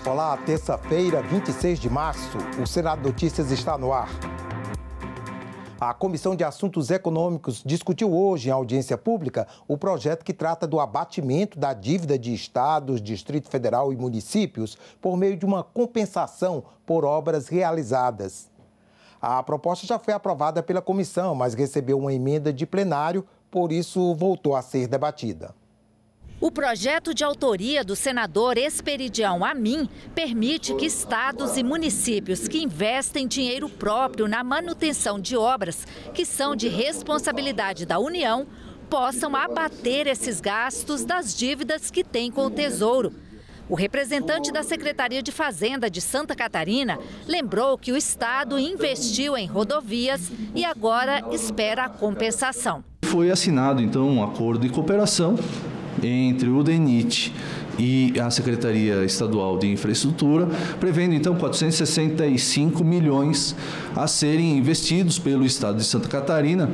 Olá, terça-feira, 26 de março, o Senado Notícias está no ar. A Comissão de Assuntos Econômicos discutiu hoje, em audiência pública, o projeto que trata do abatimento da dívida de estados, Distrito Federal e municípios por meio de uma compensação por obras realizadas. A proposta já foi aprovada pela comissão, mas recebeu uma emenda de plenário, por isso voltou a ser debatida. O projeto de autoria do senador Esperidião Amin permite que estados e municípios que investem dinheiro próprio na manutenção de obras que são de responsabilidade da União possam abater esses gastos das dívidas que têm com o Tesouro. O representante da Secretaria de Fazenda de Santa Catarina lembrou que o estado investiu em rodovias e agora espera a compensação. Foi assinado, então, um acordo de cooperação entre o DENIT e a Secretaria Estadual de Infraestrutura, prevendo, então, 465 milhões a serem investidos pelo Estado de Santa Catarina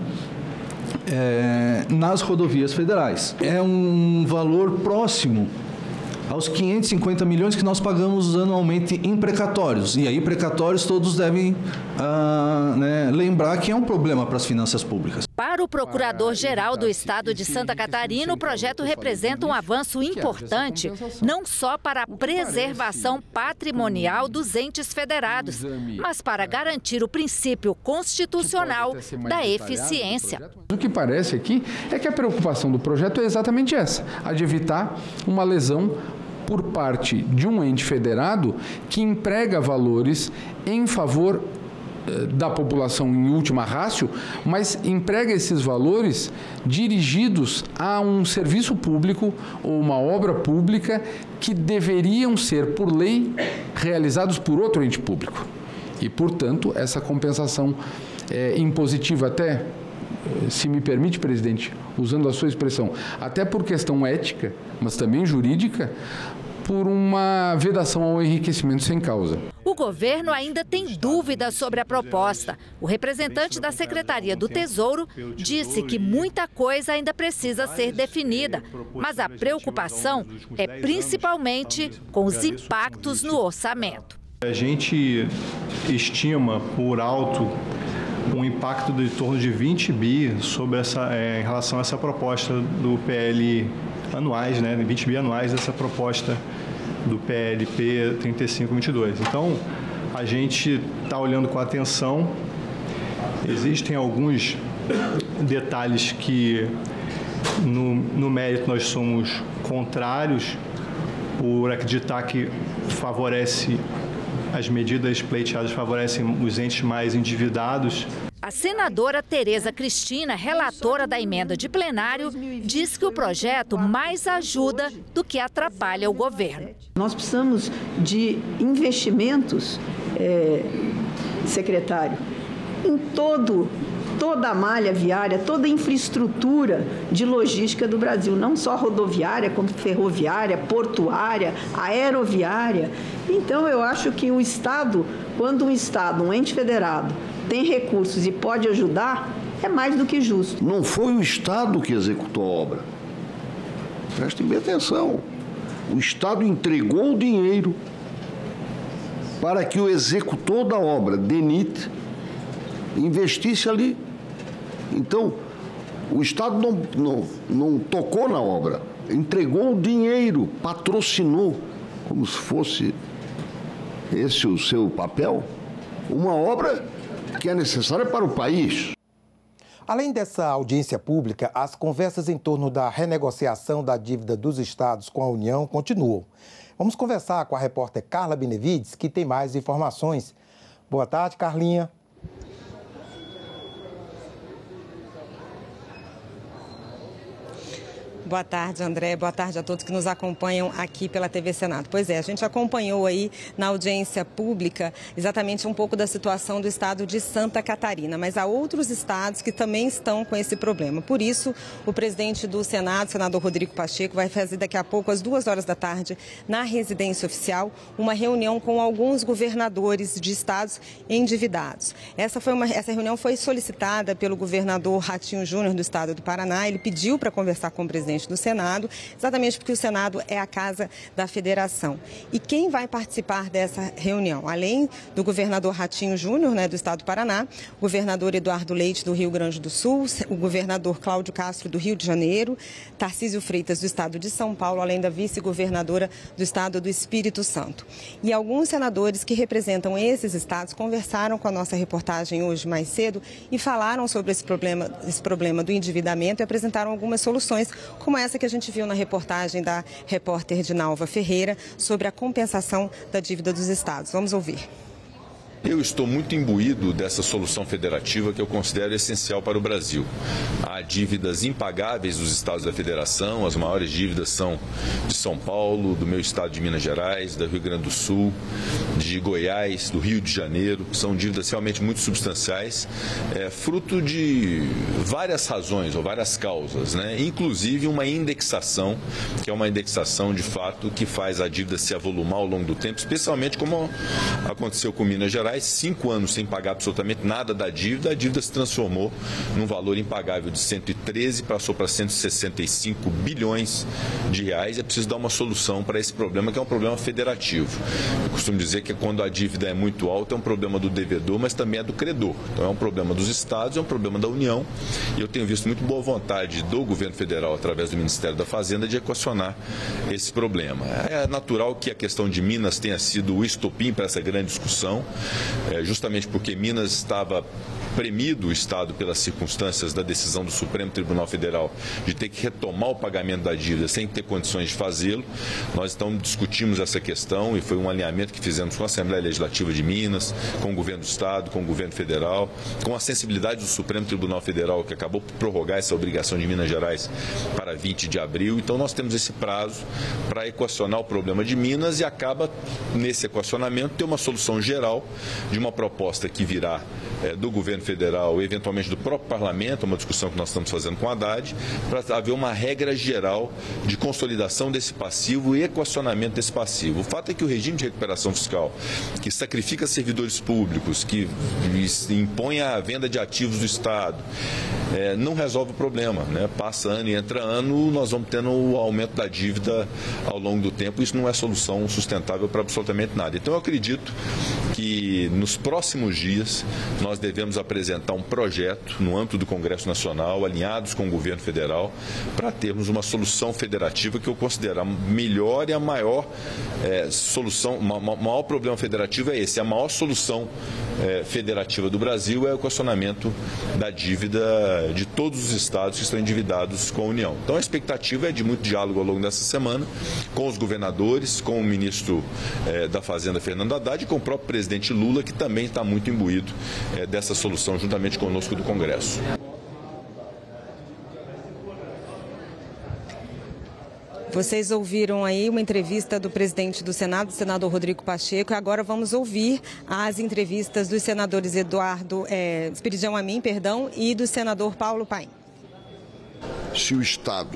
nas rodovias federais. É um valor próximo aos 550 milhões que nós pagamos anualmente em precatórios. E aí, precatórios, todos devem lembrar que é um problema para as finanças públicas. Para o Procurador-Geral do Estado de Santa Catarina, o projeto representa um avanço importante, não só para a preservação patrimonial dos entes federados, mas para garantir o princípio constitucional da eficiência. O que parece aqui é que a preocupação do projeto é exatamente essa, a de evitar uma lesão por parte de um ente federado que emprega valores em favor da população em última ratio, mas emprega esses valores dirigidos a um serviço público ou uma obra pública que deveriam ser, por lei, realizados por outro ente público. E, portanto, essa compensação impositiva até, se me permite, presidente, usando a sua expressão, até por questão ética, mas também jurídica, por uma vedação ao enriquecimento sem causa. O governo ainda tem dúvidas sobre a proposta. O representante da Secretaria do Tesouro disse que muita coisa ainda precisa ser definida, mas a preocupação é principalmente com os impactos no orçamento. A gente estima por alto um impacto de torno de 20 bi sobre em relação a essa proposta do PL anuais, 20 bi anuais dessa proposta do PLP 3522. Então, a gente está olhando com atenção. Existem alguns detalhes que, no mérito, nós somos contrários, por acreditar que favorece as medidas pleiteadas, favorecem os entes mais endividados. A senadora Tereza Cristina, relatora da emenda de plenário, diz que o projeto mais ajuda do que atrapalha o governo. Nós precisamos de investimentos, secretário, em toda a malha viária, toda a infraestrutura de logística do Brasil, não só rodoviária, como ferroviária, portuária, aeroviária. Então, eu acho que o Estado, quando um ente federado, tem recursos e pode ajudar, é mais do que justo. Não foi o Estado que executou a obra. Prestem bem atenção. O Estado entregou o dinheiro para que o executor da obra, DENIT, investisse ali. Então, o Estado não tocou na obra, entregou o dinheiro, patrocinou, como se fosse esse o seu papel, uma obra que é necessária para o país. Além dessa audiência pública, as conversas em torno da renegociação da dívida dos estados com a União continuam. Vamos conversar com a repórter Carla Benevides, que tem mais informações. Boa tarde, Carlinha. Boa tarde, André. Boa tarde a todos que nos acompanham aqui pela TV Senado. Pois é, a gente acompanhou aí na audiência pública exatamente um pouco da situação do estado de Santa Catarina, mas há outros estados que também estão com esse problema. Por isso, o presidente do Senado, o senador Rodrigo Pacheco, vai fazer daqui a pouco, às 2h da tarde, na residência oficial, uma reunião com alguns governadores de estados endividados. Essa reunião foi solicitada pelo governador Ratinho Júnior do estado do Paraná. Ele pediu para conversar com o presidente presidente do Senado, exatamente porque o Senado é a casa da federação. E quem vai participar dessa reunião? Além do governador Ratinho Júnior, do estado do Paraná, o governador Eduardo Leite, do Rio Grande do Sul, o governador Cláudio Castro, do Rio de Janeiro, Tarcísio Freitas, do estado de São Paulo, além da vice-governadora do estado do Espírito Santo. E alguns senadores que representam esses estados conversaram com a nossa reportagem hoje mais cedo e falaram sobre esse problema do endividamento e apresentaram algumas soluções, como essa que a gente viu na reportagem da repórter Dinalva Ferreira sobre a compensação da dívida dos estados. Vamos ouvir. Eu estou muito imbuído dessa solução federativa que eu considero essencial para o Brasil. Há dívidas impagáveis dos estados da federação, as maiores dívidas são de São Paulo, do meu estado de Minas Gerais, do Rio Grande do Sul, de Goiás, do Rio de Janeiro. São dívidas realmente muito substanciais, fruto de várias razões ou várias causas, inclusive uma indexação, que é uma indexação de fato que faz a dívida se avolumar ao longo do tempo, especialmente como aconteceu com Minas Gerais. 5 anos sem pagar absolutamente nada da dívida, a dívida se transformou num valor impagável de 113, passou para 165 bilhões de reais. É preciso dar uma solução para esse problema, que é um problema federativo. Eu costumo dizer que quando a dívida é muito alta, é um problema do devedor, mas também é do credor. Então é um problema dos estados, é um problema da União, e eu tenho visto muito boa vontade do governo federal, através do Ministério da Fazenda, de equacionar esse problema. É natural que a questão de Minas tenha sido o estopim para essa grande discussão, justamente porque Minas estava premido o Estado pelas circunstâncias da decisão do Supremo Tribunal Federal de ter que retomar o pagamento da dívida sem ter condições de fazê-lo. Nós então discutimos essa questão e foi um alinhamento que fizemos com a Assembleia Legislativa de Minas, com o governo do Estado, com o governo federal, com a sensibilidade do Supremo Tribunal Federal, que acabou por prorrogar essa obrigação de Minas Gerais para 20 de abril. Então nós temos esse prazo para equacionar o problema de Minas e acaba, nesse equacionamento, ter uma solução geral de uma proposta que virá do governo federal, eventualmente do próprio parlamento, uma discussão que nós estamos fazendo com a Haddad, para haver uma regra geral de consolidação desse passivo e equacionamento desse passivo. O fato é que o regime de recuperação fiscal, que sacrifica servidores públicos, que impõe a venda de ativos do Estado, não resolve o problema, Passa ano e entra ano, nós vamos tendo o aumento da dívida ao longo do tempo. Isso não é solução sustentável para absolutamente nada. Então eu acredito que nos próximos dias nós devemos apresentar um projeto no âmbito do Congresso Nacional, alinhados com o governo federal, para termos uma solução federativa que eu considero a melhor e a maior solução. O maior problema federativo é esse. A maior solução federativa do Brasil é o equacionamento da dívida de todos os estados que estão endividados com a União. Então a expectativa é de muito diálogo ao longo dessa semana com os governadores, com o ministro da Fazenda, Fernando Haddad, e com o próprio presidente Lula, que também está muito imbuído dessa solução, juntamente conosco do Congresso. Vocês ouviram aí uma entrevista do presidente do Senado, o senador Rodrigo Pacheco, e agora vamos ouvir as entrevistas dos senadores Esperidião Amin, e do senador Paulo Paim. Se o Estado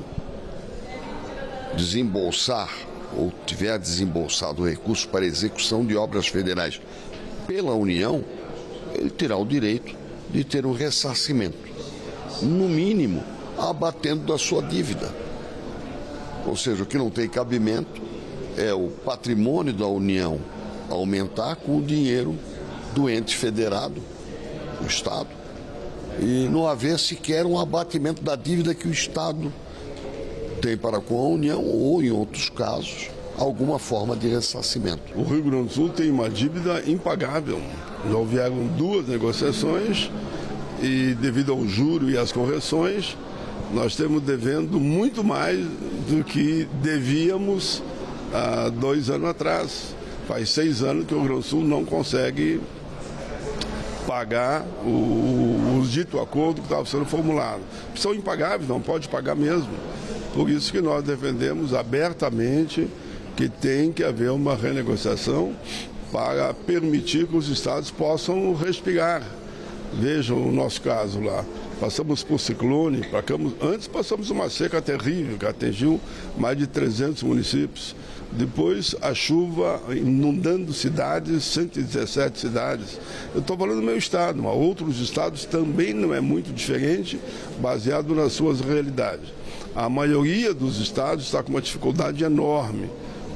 desembolsar ou tiver desembolsado recursos para execução de obras federais pela União, ele terá o direito de ter um ressarcimento, no mínimo, abatendo da sua dívida. Ou seja, o que não tem cabimento é o patrimônio da União aumentar com o dinheiro do ente federado, o Estado, e não haver sequer um abatimento da dívida que o Estado tem para com a União ou, em outros casos, alguma forma de ressarcimento. O Rio Grande do Sul tem uma dívida impagável. Já houveram 2 negociações e, devido ao juro e às correções, nós estamos devendo muito mais do que devíamos há 2 anos atrás. Faz 6 anos que o Rio Grande do Sul não consegue pagar o dito acordo que estava sendo formulado. São impagáveis, não pode pagar mesmo. Por isso que nós defendemos abertamente que tem que haver uma renegociação para permitir que os estados possam respirar. Vejam o nosso caso lá. Passamos por ciclone, antes passamos uma seca terrível que atingiu mais de 300 municípios. Depois a chuva inundando cidades, 117 cidades. Eu estou falando do meu estado, mas outros estados também não é muito diferente, baseado nas suas realidades. A maioria dos estados está com uma dificuldade enorme.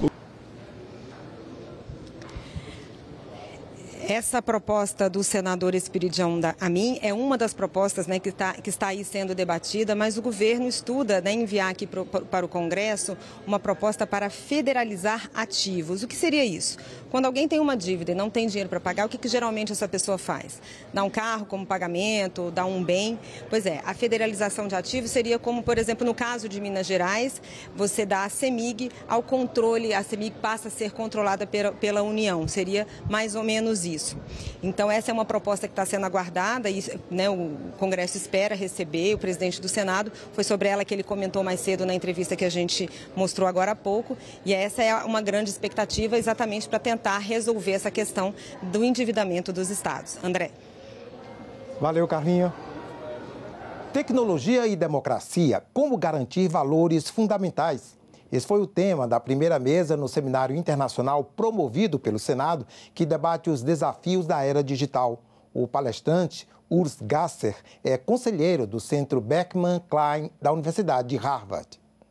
Essa proposta do senador Esperidião Amin é uma das propostas, né, que está aí sendo debatida, mas o governo estuda, né, enviar aqui para o Congresso uma proposta para federalizar ativos. O que seria isso? Quando alguém tem uma dívida e não tem dinheiro para pagar, o que geralmente essa pessoa faz? Dá um carro como pagamento, dá um bem? Pois é, a federalização de ativos seria como, por exemplo, no caso de Minas Gerais, você dá a CEMIG ao controle, a CEMIG passa a ser controlada pela União, seria mais ou menos isso. Então, essa é uma proposta que está sendo aguardada e, né, o Congresso espera receber, o presidente do Senado, foi sobre ela que ele comentou mais cedo na entrevista que a gente mostrou agora há pouco, e essa é uma grande expectativa exatamente para tentar resolver essa questão do endividamento dos estados. André. Valeu, Carlinha. Tecnologia e democracia, como garantir valores fundamentais? Esse foi o tema da primeira mesa no seminário internacional promovido pelo Senado, que debate os desafios da era digital. O palestrante, Urs Gasser, é conselheiro do Centro Beckman Klein da Universidade de Harvard.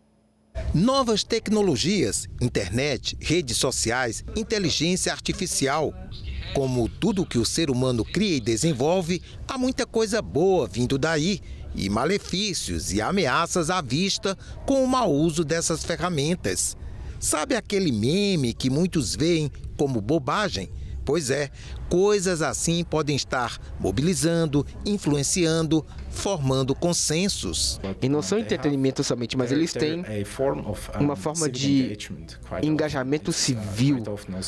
Novas tecnologias, internet, redes sociais, inteligência artificial. Como tudo que o ser humano cria e desenvolve, há muita coisa boa vindo daí. E malefícios e ameaças à vista com o mau uso dessas ferramentas. Sabe aquele meme que muitos veem como bobagem? Pois é, coisas assim podem estar mobilizando, influenciando, formando consensos. E não são entretenimento somente, mas eles têm uma forma de engajamento civil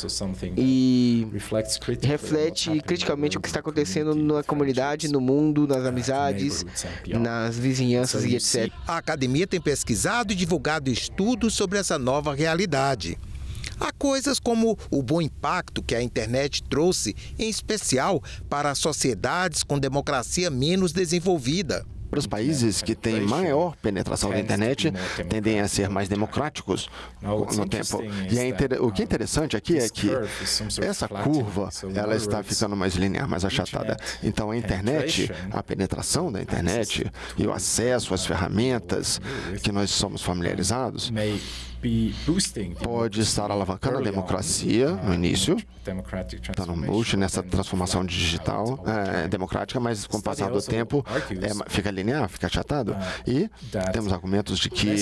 e reflete criticamente o que está acontecendo na comunidade, no mundo, nas amizades, nas vizinhanças e etc. A academia tem pesquisado e divulgado estudos sobre essa nova realidade. Há coisas como o bom impacto que a internet trouxe, em especial para sociedades com democracia menos desenvolvida. Para os países que têm maior penetração da internet, tendem a ser mais democráticos no tempo. E o que é interessante aqui é que essa curva ela está ficando mais linear, mais achatada. Então, a internet, a penetração da internet e o acesso às ferramentas que nós somos familiarizados pode estar alavancando a democracia no início, está no boost nessa transformação digital democrática, mas com o passar do tempo fica linear, fica achatado. E temos argumentos de que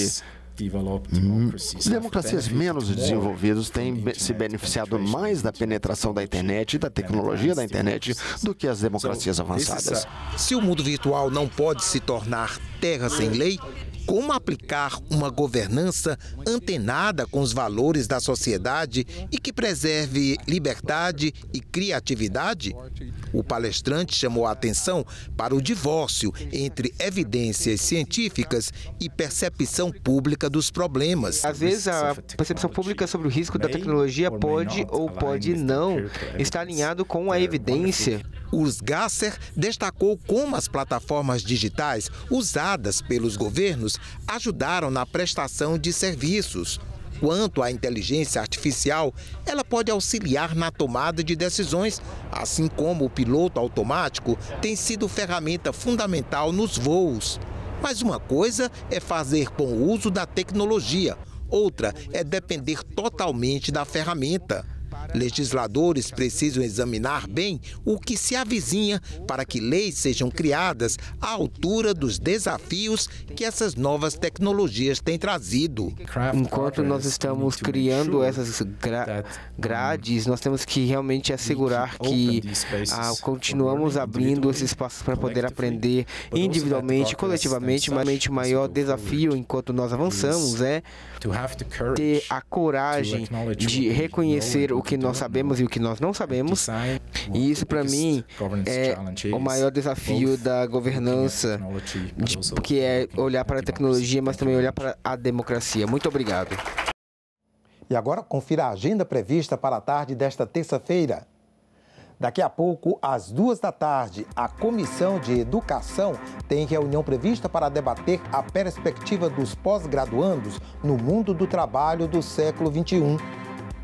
democracias menos desenvolvidas têm se beneficiado mais da penetração da internet e da tecnologia da internet do que as democracias avançadas. Se o mundo virtual não pode se tornar terra sem lei, como aplicar uma governança antenada com os valores da sociedade e que preserve liberdade e criatividade? O palestrante chamou a atenção para o divórcio entre evidências científicas e percepção pública dos problemas. Às vezes, a percepção pública sobre o risco da tecnologia pode ou pode não estar alinhado com a evidência. Urs Gasser destacou como as plataformas digitais usadas pelos governos ajudaram na prestação de serviços. Quanto à inteligência artificial, ela pode auxiliar na tomada de decisões, assim como o piloto automático tem sido ferramenta fundamental nos voos. Mas uma coisa é fazer bom uso da tecnologia, outra é depender totalmente da ferramenta. Legisladores precisam examinar bem o que se avizinha para que leis sejam criadas à altura dos desafios que essas novas tecnologias têm trazido. Enquanto nós estamos criando essas grades, nós temos que realmente assegurar que continuamos abrindo esses espaços para poder aprender individualmente, coletivamente, mas o maior desafio enquanto nós avançamos é ter a coragem de reconhecer o que nós sabemos e o que nós não sabemos. E isso, para mim, é o maior desafio da governança, que é olhar para a tecnologia, mas também olhar para a democracia. Muito obrigado. E agora, confira a agenda prevista para a tarde desta terça-feira. Daqui a pouco, às 2h, a Comissão de Educação tem reunião prevista para debater a perspectiva dos pós-graduandos no mundo do trabalho do século XXI.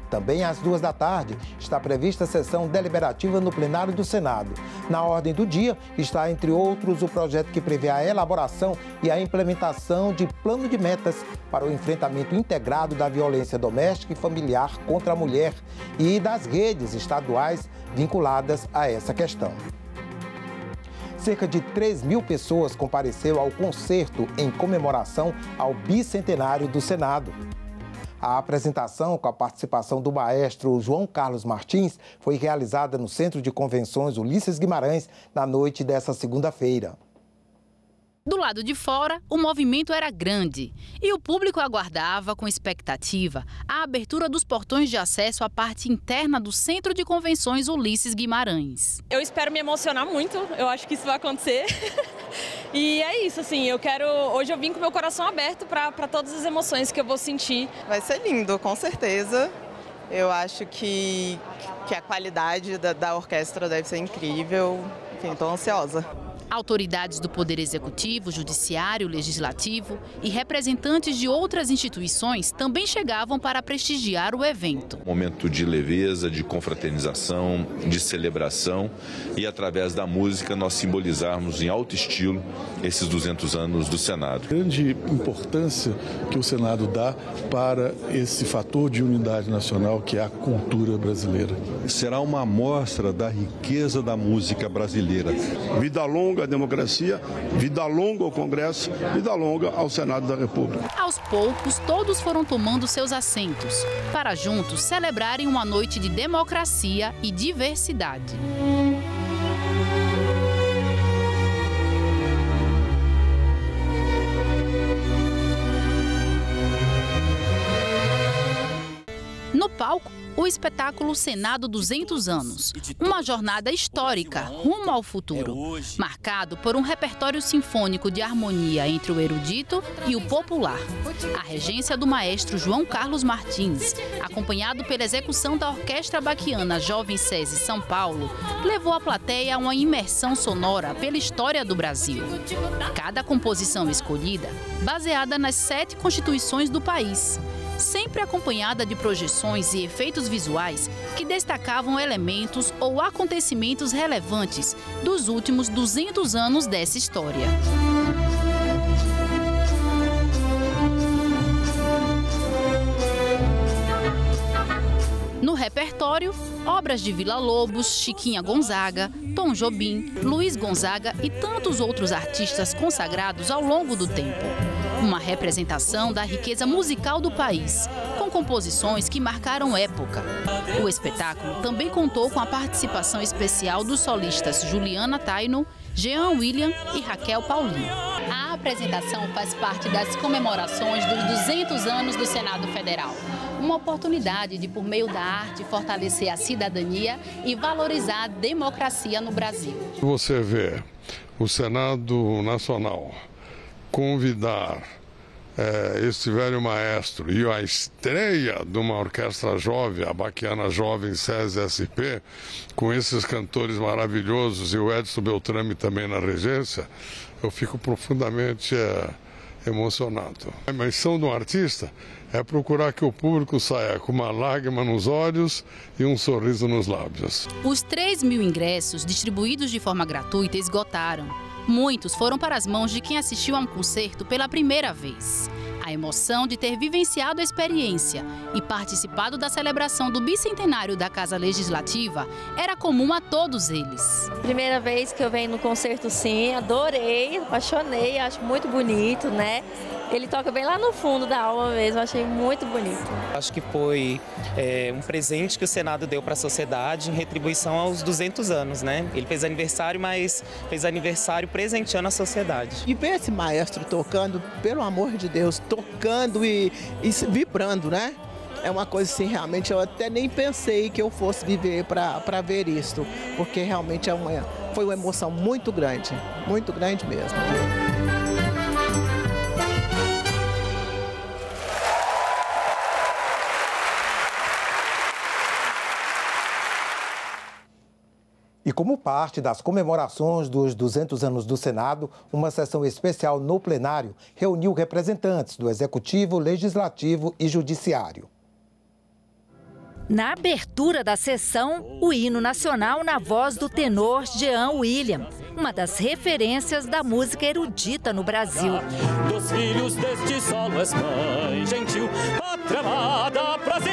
Também às 2 da tarde está prevista a sessão deliberativa no plenário do Senado. Na ordem do dia está, entre outros, o projeto que prevê a elaboração e a implementação de plano de metas para o enfrentamento integrado da violência doméstica e familiar contra a mulher e das redes estaduais vinculadas a essa questão. Cerca de 3.000 pessoas compareceram ao concerto em comemoração ao bicentenário do Senado. A apresentação, com a participação do maestro João Carlos Martins, foi realizada no Centro de Convenções Ulisses Guimarães na noite desta segunda-feira. Do lado de fora, o movimento era grande e o público aguardava com expectativa a abertura dos portões de acesso à parte interna do Centro de Convenções Ulisses Guimarães. Eu espero me emocionar muito, eu acho que isso vai acontecer. E é isso, assim, hoje eu vim com meu coração aberto para todas as emoções que eu vou sentir. Vai ser lindo, com certeza. Eu acho que a qualidade da orquestra deve ser incrível. Enfim, estou ansiosa. Autoridades do Poder Executivo, Judiciário, Legislativo e representantes de outras instituições também chegavam para prestigiar o evento. Momento de leveza, de confraternização, de celebração e, através da música, nós simbolizarmos em alto estilo esses 200 anos do Senado. Grande importância que o Senado dá para esse fator de unidade nacional que é a cultura brasileira. Será uma amostra da riqueza da música brasileira. Vida longa à democracia, vida longa ao Congresso, vida longa ao Senado da República. Aos poucos, todos foram tomando seus assentos, para juntos celebrarem uma noite de democracia e diversidade. No palco, o espetáculo Senado 200 anos, uma jornada histórica rumo ao futuro, marcado por um repertório sinfônico de harmonia entre o erudito e o popular. A regência do maestro João Carlos Martins, acompanhado pela execução da Orquestra Baquiana Jovem SESI São Paulo, levou a plateia a uma imersão sonora pela história do Brasil. Cada composição escolhida, baseada nas 7 constituições do país, sempre acompanhada de projeções e efeitos visuais que destacavam elementos ou acontecimentos relevantes dos últimos 200 anos dessa história. No repertório, obras de Villa-Lobos, Chiquinha Gonzaga, Tom Jobim, Luiz Gonzaga e tantos outros artistas consagrados ao longo do tempo. Uma representação da riqueza musical do país, com composições que marcaram época. O espetáculo também contou com a participação especial dos solistas Juliana Taino, Jean William e Raquel Paulinho. A apresentação faz parte das comemorações dos 200 anos do Senado Federal. Uma oportunidade de, por meio da arte, fortalecer a cidadania e valorizar a democracia no Brasil. Você vê o Senado Nacional convidar este velho maestro e a estreia de uma orquestra jovem, a Baquiana Jovem SESI SP, com esses cantores maravilhosos e o Edson Beltrame também na regência, eu fico profundamente emocionado. A missão de um artista é procurar que o público saia com uma lágrima nos olhos e um sorriso nos lábios. Os 3.000 ingressos distribuídos de forma gratuita esgotaram. Muitos foram para as mãos de quem assistiu a um concerto pela primeira vez. A emoção de ter vivenciado a experiência e participado da celebração do bicentenário da Casa Legislativa era comum a todos eles. Primeira vez que eu venho no concerto, sim, adorei, apaixonei, acho muito bonito, né? Ele toca bem lá no fundo da alma mesmo, achei muito bonito. Acho que foi um presente que o Senado deu para a sociedade em retribuição aos 200 anos, né? Ele fez aniversário, mas fez aniversário presenteando a sociedade. E ver esse maestro tocando, pelo amor de Deus, tocando e vibrando, né? É uma coisa assim, realmente, eu até nem pensei que eu fosse viver para ver isso, porque realmente foi uma emoção muito grande mesmo. E como parte das comemorações dos 200 anos do Senado, uma sessão especial no plenário reuniu representantes do Executivo, Legislativo e Judiciário. Na abertura da sessão, o hino nacional na voz do tenor Jean William, uma das referências da música erudita no Brasil. Dos filhos deste solo és mãe gentil, pátria amada, Brasil.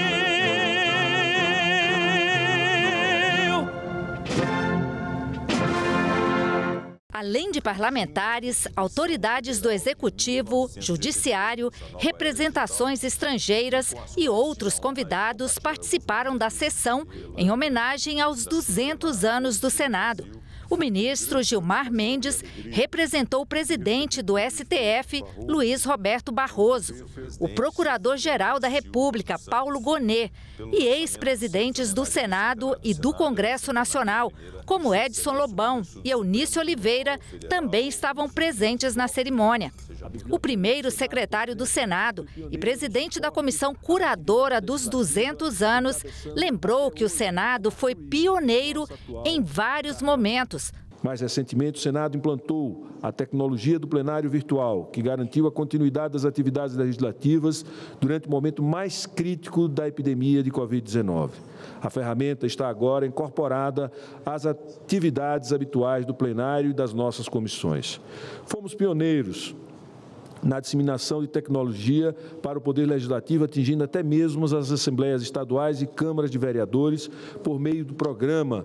Além de parlamentares, autoridades do Executivo, Judiciário, representações estrangeiras e outros convidados participaram da sessão em homenagem aos 200 anos do Senado. O ministro Gilmar Mendes representou o presidente do STF, Luiz Roberto Barroso, o procurador-geral da República, Paulo Gonet, e ex-presidentes do Senado e do Congresso Nacional, como Edson Lobão e Eunício Oliveira, também estavam presentes na cerimônia. O primeiro secretário do Senado e presidente da comissão curadora dos 200 anos lembrou que o Senado foi pioneiro em vários momentos. Mais recentemente, o Senado implantou a tecnologia do plenário virtual, que garantiu a continuidade das atividades legislativas durante o momento mais crítico da epidemia de Covid-19. A ferramenta está agora incorporada às atividades habituais do plenário e das nossas comissões. Fomos pioneiros na disseminação de tecnologia para o Poder Legislativo, atingindo até mesmo as assembleias estaduais e câmaras de vereadores por meio do programa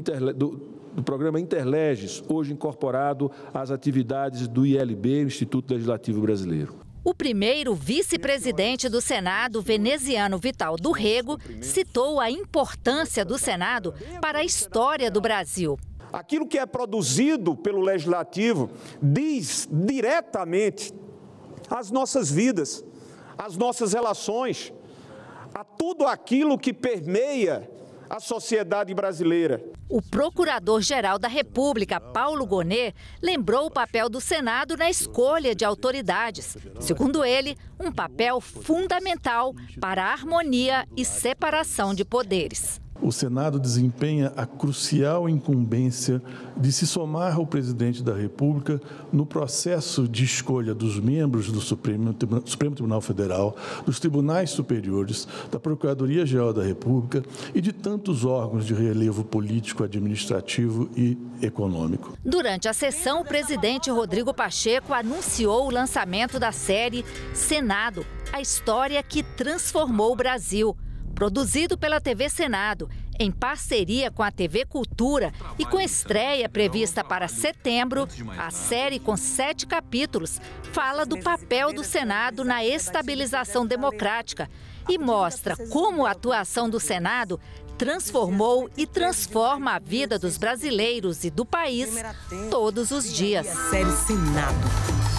Interleges, hoje incorporado às atividades do ILB, Instituto Legislativo Brasileiro. O primeiro vice-presidente do Senado, veneziano Vital do Rego, citou a importância do Senado para a história do Brasil. Aquilo que é produzido pelo Legislativo diz diretamente às nossas vidas, às nossas relações, a tudo aquilo que permeia a sociedade brasileira. O Procurador-Geral da República, Paulo Gonet, lembrou o papel do Senado na escolha de autoridades. Segundo ele, um papel fundamental para a harmonia e separação de poderes. O Senado desempenha a crucial incumbência de se somar ao presidente da República no processo de escolha dos membros do Supremo Tribunal Federal, dos tribunais superiores, da Procuradoria-Geral da República e de tantos órgãos de relevo político, administrativo e econômico. Durante a sessão, o presidente Rodrigo Pacheco anunciou o lançamento da série Senado, a história que transformou o Brasil. Produzido pela TV Senado, em parceria com a TV Cultura e com estreia prevista para setembro, a série, com 7 capítulos, fala do papel do Senado na estabilização democrática e mostra como a atuação do Senado transformou e transforma a vida dos brasileiros e do país todos os dias. A série Senado,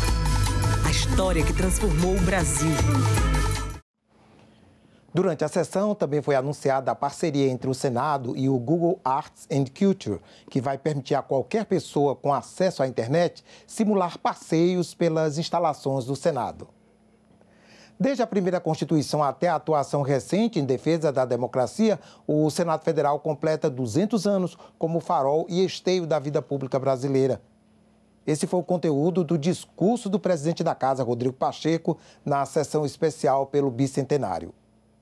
a história que transformou o Brasil. Durante a sessão, também foi anunciada a parceria entre o Senado e o Google Arts and Culture, que vai permitir a qualquer pessoa com acesso à internet simular passeios pelas instalações do Senado. Desde a primeira Constituição até a atuação recente em defesa da democracia, o Senado Federal completa 200 anos como farol e esteio da vida pública brasileira. Esse foi o conteúdo do discurso do presidente da Casa, Rodrigo Pacheco, na sessão especial pelo bicentenário.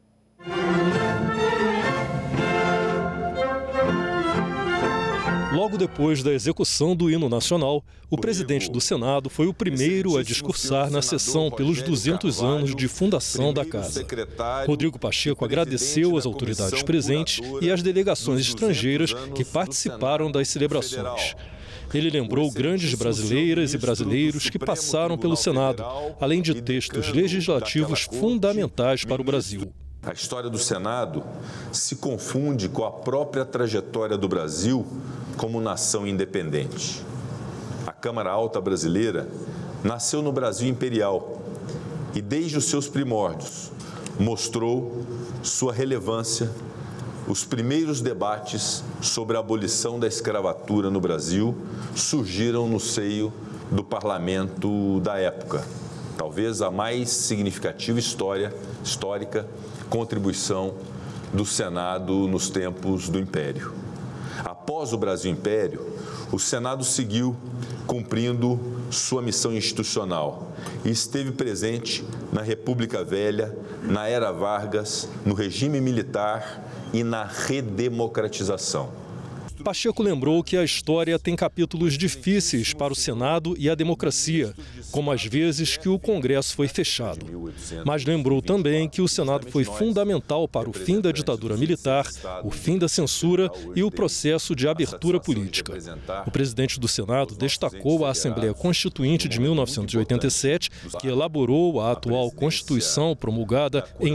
Logo depois da execução do hino nacional, o presidente do Senado foi o primeiro a discursar na sessão pelos 200 anos de fundação da Casa. Rodrigo Pacheco agradeceu às autoridades presentes e às delegações estrangeiras que participaram das celebrações. Ele lembrou grandes brasileiras e brasileiros que passaram pelo Senado, além de textos legislativos fundamentais para o Brasil. A história do Senado se confunde com a própria trajetória do Brasil como nação independente. A Câmara Alta brasileira nasceu no Brasil imperial e, desde os seus primórdios, mostrou sua relevância. Os primeiros debates sobre a abolição da escravatura no Brasil surgiram no seio do parlamento da época. Talvez a mais significativa histórica contribuição do Senado nos tempos do Império. Após o Brasil Império, o Senado seguiu cumprindo sua missão institucional e esteve presente na República Velha, na Era Vargas, no regime militar e na redemocratização. Pacheco lembrou que a história tem capítulos difíceis para o Senado e a democracia, como as vezes que o Congresso foi fechado. Mas lembrou também que o Senado foi fundamental para o fim da ditadura militar, o fim da censura e o processo de abertura política. O presidente do Senado destacou a Assembleia Constituinte de 1987, que elaborou a atual Constituição promulgada em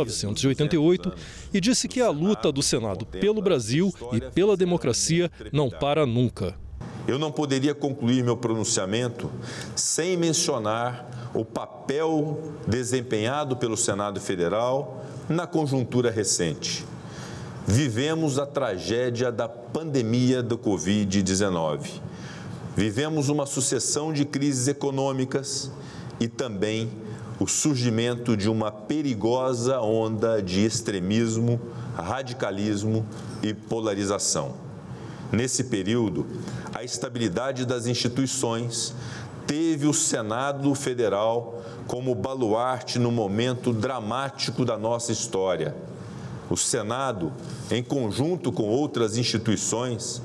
1988, e disse que a luta do Senado pelo Brasil e pela democracia não para nunca. Eu não poderia concluir meu pronunciamento sem mencionar o papel desempenhado pelo Senado Federal na conjuntura recente. Vivemos a tragédia da pandemia do Covid-19. Vivemos uma sucessão de crises econômicas e também o surgimento de uma perigosa onda de extremismo, radicalismo e polarização. Nesse período, a estabilidade das instituições teve o Senado Federal como baluarte no momento dramático da nossa história. O Senado, em conjunto com outras instituições,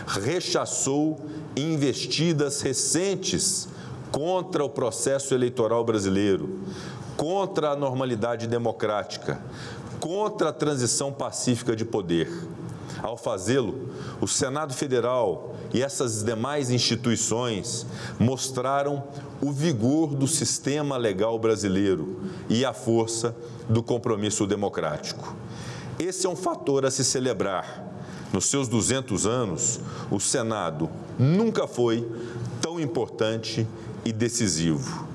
rechaçou investidas recentes contra o processo eleitoral brasileiro, contra a normalidade democrática, contra a transição pacífica de poder. Ao fazê-lo, o Senado Federal e essas demais instituições mostraram o vigor do sistema legal brasileiro e a força do compromisso democrático. Esse é um fator a se celebrar. Nos seus 200 anos, o Senado nunca foi tão importante e decisivo.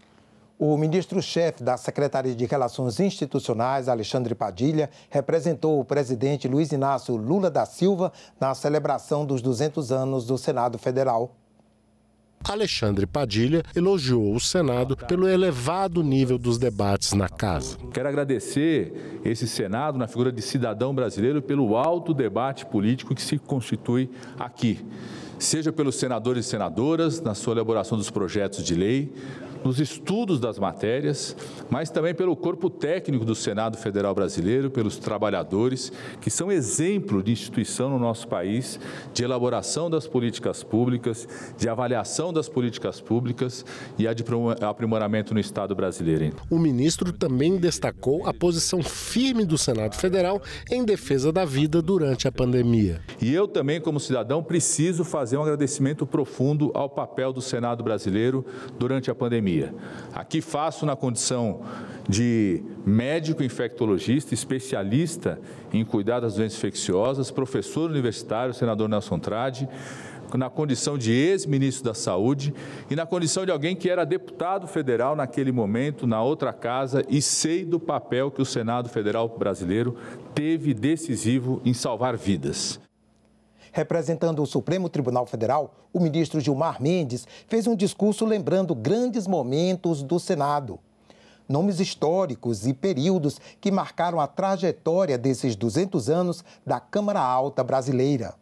O ministro-chefe da Secretaria de Relações Institucionais, Alexandre Padilha, representou o presidente Luiz Inácio Lula da Silva na celebração dos 200 anos do Senado Federal. Alexandre Padilha elogiou o Senado pelo elevado nível dos debates na casa. Quero agradecer esse Senado, na figura de cidadão brasileiro, pelo alto debate político que se constitui aqui, seja pelos senadores e senadoras, na sua elaboração dos projetos de lei, nos estudos das matérias, mas também pelo corpo técnico do Senado Federal Brasileiro, pelos trabalhadores, que são exemplo de instituição no nosso país, de elaboração das políticas públicas, de avaliação das políticas públicas e de aprimoramento no Estado brasileiro. O ministro também destacou a posição firme do Senado Federal em defesa da vida durante a pandemia. E eu também, como cidadão, preciso fazer um agradecimento profundo ao papel do Senado brasileiro durante a pandemia. Aqui faço na condição de médico infectologista, especialista em cuidar das doenças infecciosas, professor universitário, senador Nelson Trade, na condição de ex-ministro da Saúde e na condição de alguém que era deputado federal naquele momento, na outra casa, e sei do papel que o Senado Federal brasileiro teve decisivo em salvar vidas. Representando o Supremo Tribunal Federal, o ministro Gilmar Mendes fez um discurso lembrando grandes momentos do Senado. Nomes históricos e períodos que marcaram a trajetória desses 200 anos da Câmara Alta brasileira.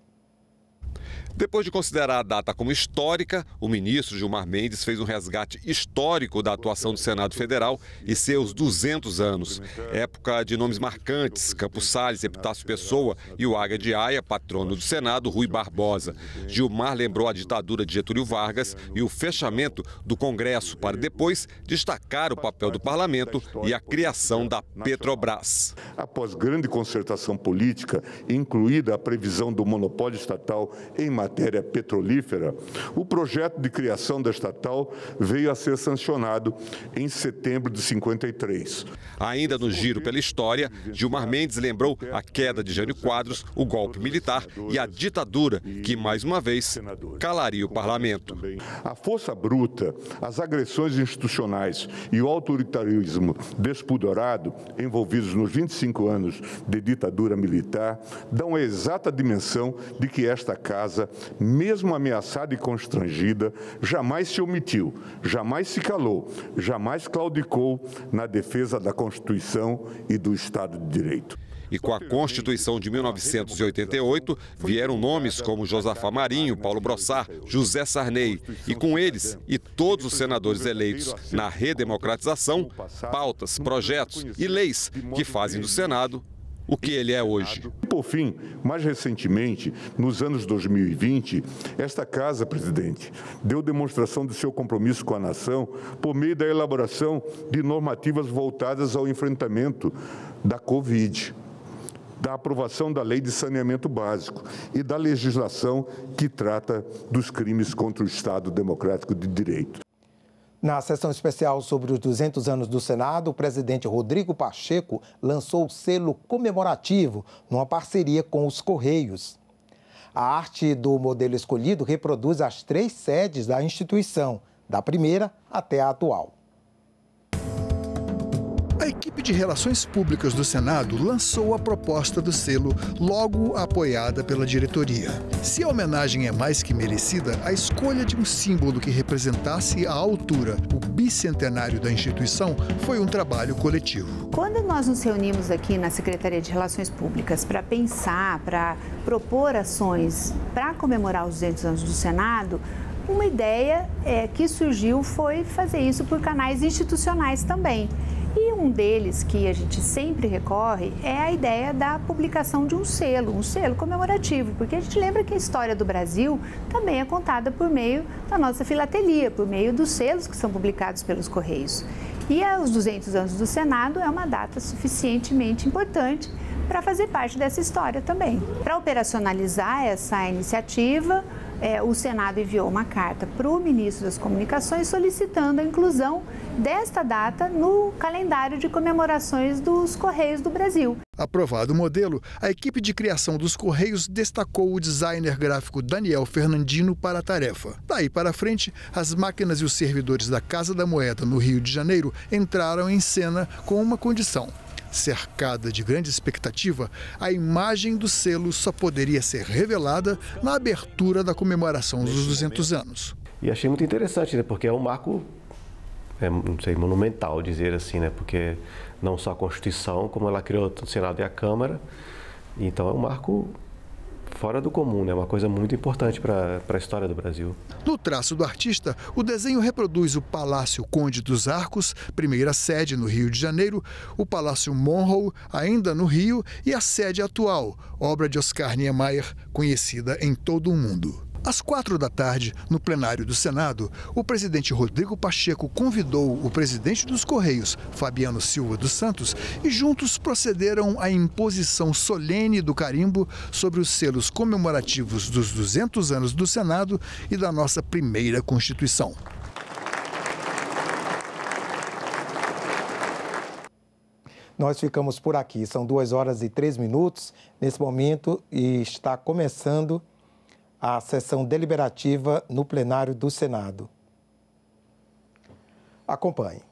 Depois de considerar a data como histórica, o ministro Gilmar Mendes fez um resgate histórico da atuação do Senado Federal e seus 200 anos. Época de nomes marcantes, Campos Salles, Epitácio Pessoa e o Águia de Aia, patrono do Senado, Rui Barbosa. Gilmar lembrou a ditadura de Getúlio Vargas e o fechamento do Congresso, para depois destacar o papel do Parlamento e a criação da Petrobras. Após grande concertação política, incluída a previsão do monopólio estatal em matéria petrolífera, o projeto de criação da estatal veio a ser sancionado em setembro de 53. Ainda no giro pela história, Gilmar Mendes lembrou a queda de Jânio Quadros, o golpe militar e a ditadura, que mais uma vez calaria o parlamento. A força bruta, as agressões institucionais e o autoritarismo despudorado envolvidos nos 25 anos de ditadura militar dão a exata dimensão de que esta casa, mesmo ameaçada e constrangida, jamais se omitiu, jamais se calou, jamais claudicou na defesa da Constituição e do Estado de Direito. E com a Constituição de 1988, vieram nomes como Josafá Marinho, Paulo Brossard, José Sarney. E com eles e todos os senadores eleitos na redemocratização, pautas, projetos e leis que fazem do Senado o que ele é hoje. Por fim, mais recentemente, nos anos 2020, esta Casa, presidente, deu demonstração de seu compromisso com a nação por meio da elaboração de normativas voltadas ao enfrentamento da Covid, da aprovação da Lei de Saneamento Básico e da legislação que trata dos crimes contra o Estado Democrático de Direito. Na sessão especial sobre os 200 anos do Senado, o presidente Rodrigo Pacheco lançou o selo comemorativo numa parceria com os Correios. A arte do modelo escolhido reproduz as 3 sedes da instituição, da primeira até a atual. A equipe de Relações Públicas do Senado lançou a proposta do selo, logo apoiada pela diretoria. Se a homenagem é mais que merecida, a escolha de um símbolo que representasse à altura o bicentenário da instituição foi um trabalho coletivo. Quando nós nos reunimos aqui na Secretaria de Relações Públicas para pensar, para propor ações para comemorar os 200 anos do Senado, uma ideia que surgiu foi fazer isso por canais institucionais também. E um deles que a gente sempre recorre é a ideia da publicação de um selo comemorativo, porque a gente lembra que a história do Brasil também é contada por meio da nossa filatelia, por meio dos selos que são publicados pelos Correios. E os 200 anos do Senado é uma data suficientemente importante para fazer parte dessa história também. Para operacionalizar essa iniciativa, o Senado enviou uma carta para o ministro das Comunicações solicitando a inclusão desta data no calendário de comemorações dos Correios do Brasil. Aprovado o modelo, a equipe de criação dos Correios destacou o designer gráfico Daniel Fernandino para a tarefa. Daí para frente, as máquinas e os servidores da Casa da Moeda, no Rio de Janeiro, entraram em cena com uma condição. Cercada de grande expectativa, a imagem do selo só poderia ser revelada na abertura da comemoração dos 200 anos. E achei muito interessante, né? Porque é um marco, não sei, monumental dizer assim, né? Porque não só a Constituição, como ela criou o Senado e a Câmara, então é um marco fora do comum, né? Uma coisa muito importante para a história do Brasil. No traço do artista, o desenho reproduz o Palácio Conde dos Arcos, primeira sede no Rio de Janeiro, o Palácio Monroe, ainda no Rio, e a sede atual, obra de Oscar Niemeyer, conhecida em todo o mundo. Às 16h, no plenário do Senado, o presidente Rodrigo Pacheco convidou o presidente dos Correios, Fabiano Silva dos Santos, e juntos procederam à imposição solene do carimbo sobre os selos comemorativos dos 200 anos do Senado e da nossa primeira Constituição. Nós ficamos por aqui. São 2h03 nesse momento e está começando a sessão deliberativa no plenário do Senado. Acompanhe.